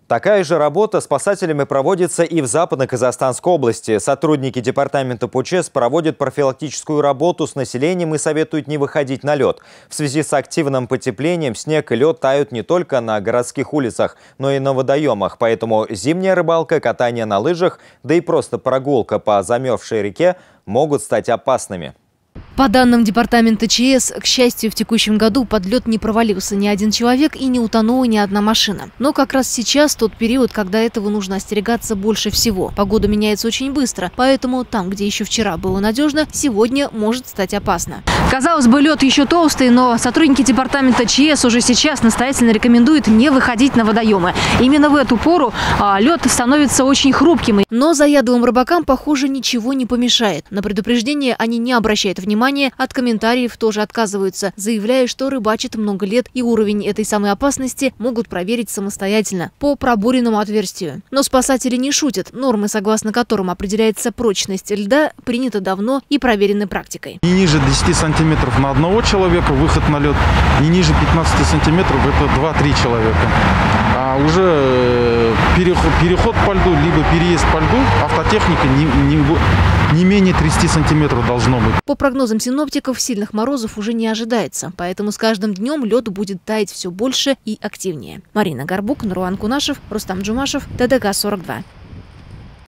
Такая же работа спасателями проводится и в Западно-Казахстанской области. Сотрудники департамента ПУЧС проводят профилактическую работу с населением и советуют не выходить на лед. В связи с активным потеплением снег и лед тают не только на городских улицах, но и на водоемах. Поэтому зимняя рыбалка, катание на лыжах, да и просто прогулка по замерзшей реке могут стать опасными. По данным департамента ЧС, к счастью, в текущем году под лед не провалился ни один человек и не утонула ни одна машина. Но как раз сейчас тот период, когда этого нужно остерегаться больше всего. Погода меняется очень быстро, поэтому там, где еще вчера было надежно, сегодня может стать опасно. Казалось бы, лед еще толстый, но сотрудники департамента ЧС уже сейчас настоятельно рекомендуют не выходить на водоемы. Именно в эту пору лед становится очень хрупким. Но заядлым рыбакам, похоже, ничего не помешает. На предупреждение они не обращают внимания, от комментариев тоже отказываются, заявляя, что рыбачат много лет и уровень этой самой опасности могут проверить самостоятельно по пробуренному отверстию. Но спасатели не шутят. Нормы, согласно которым определяется прочность льда, приняты давно и проверены практикой. Не ниже 10 сантиметров на одного человека выход на лед, не ниже 15 сантиметров это 2-3 человека. А уже переход по льду, либо переезд по льду, автотехника не менее 30 сантиметров должно быть. По прогнозам синоптиков, сильных морозов уже не ожидается, поэтому с каждым днем лед будет таять все больше и активнее. Марина Горбук, Наруан Кунашев, Рустам Джумашев, ТДК 42.